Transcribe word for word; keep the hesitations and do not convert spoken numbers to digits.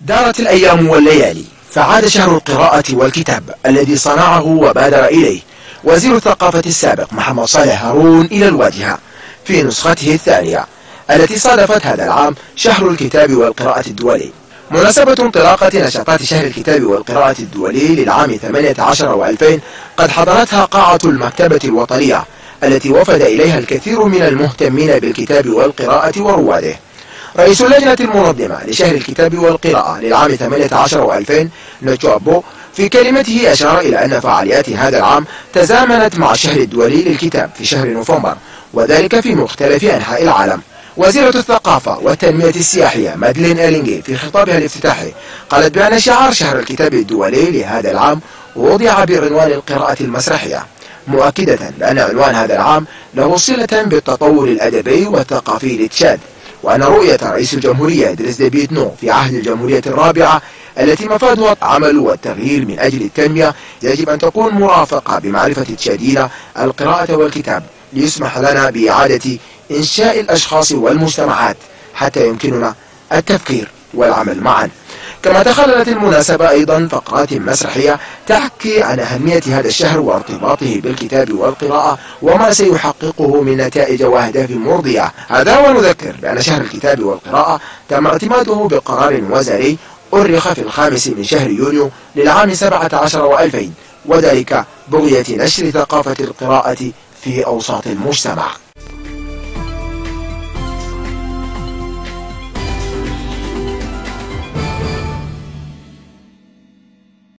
دارت الأيام والليالي، فعاد شهر القراءة والكتاب الذي صنعه وبادر إليه وزير الثقافة السابق محمد صالح هارون إلى الواجهة في نسخته الثانية التي صادفت هذا العام شهر الكتاب والقراءة الدولي. مناسبة انطلاقة نشاطات شهر الكتاب والقراءة الدولي للعام ثمانية عشر وألفين قد حضرتها قاعة المكتبة الوطنية التي وفد إليها الكثير من المهتمين بالكتاب والقراءة ورواده. رئيس اللجنة المنظمة لشهر الكتاب والقراءة للعام ثمانية عشر وألفين نجو أبو في كلمته أشار إلى أن فعاليات هذا العام تزامنت مع الشهر الدولي للكتاب في شهر نوفمبر، وذلك في مختلف أنحاء العالم. وزيرة الثقافة والتنمية السياحية مادلين إلينغي في خطابها الافتتاحي قالت بأن شعار شهر الكتاب الدولي لهذا العام وضع بعنوان القراءة المسرحية، مؤكدة بأن عنوان هذا العام له صلة بالتطور الأدبي والثقافي لتشاد، وأن رؤية رئيس الجمهورية إدريس ديبي إتنو في عهد الجمهورية الرابعة التي مفادها العمل والتغيير من أجل التنمية يجب أن تكون مرافقة بمعرفة تشاديين القراءة والكتاب ليسمح لنا بإعادة إنشاء الأشخاص والمجتمعات حتى يمكننا التفكير والعمل معا. كما تخللت المناسبة أيضا فقرات مسرحية تحكي عن أهمية هذا الشهر وارتباطه بالكتاب والقراءة وما سيحققه من نتائج وأهداف مرضية. هذا ونذكر بأن شهر الكتاب والقراءة تم اعتماده بقرار وزاري أرخ في الخامس من شهر يونيو للعام سبعة عشر وألفين، وذلك بغية نشر ثقافة القراءة في أوساط المجتمع.